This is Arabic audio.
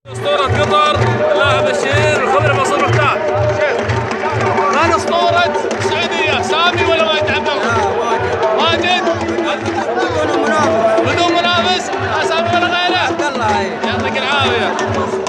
أسطورة قطر اللاعب الشهير الخضري منصور مفتاح. من أسطورة السعودية سامي ولا ماجد عبد الله؟ ماجد بدون منافس. بدون منافس لا سامي ولا غيره؟ عبد الله. يعطيك العافية.